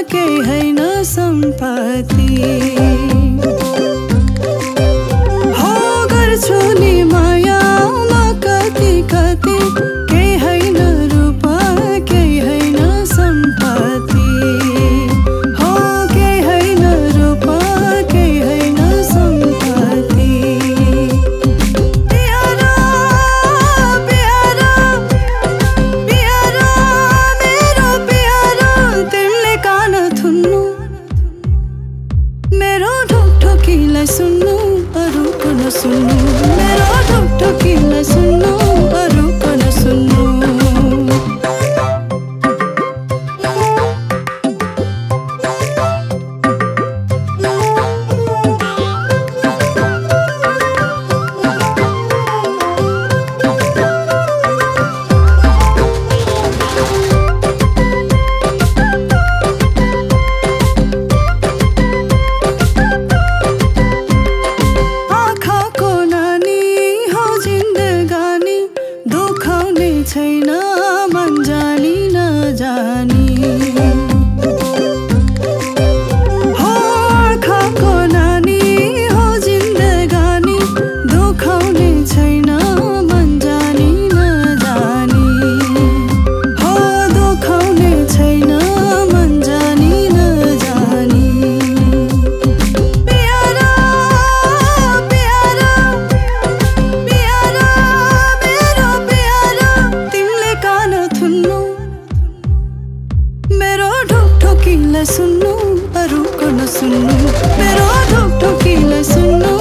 केही हैन सम्पत्ति हो गर्छु नि माया म कति कति केही हैन रूप केही हैन सम्पत्ति हो केही हैन रूप केही हैन सम्पत्ति प्यारा प्यारा प्यारा मेरो प्यारा तिमीले कान थुन्नु मेरो ढोकढोकीलाई सुन्नु अरूको नसुन्नु मेरो ढोकढोकीलाई सुन्नु अरूको नसुन्नु आँखाको नानी हो जिन्दगानी दुखाउने छैन मन जानी नजानी हो आँखाको नानी हो जिन्दगानी दुखाउने छैन मन जानी नजानी हो दुखाउने छैन मन जानी नजानी प्यारा प्यारा प्यारा मेरो प्यारा तिमीले कान थुन्नु मेरो ढोकढोकीलाई सुन्नु अरूको नसुन्नु मेरो ढोकढोकीलाई सुन्नु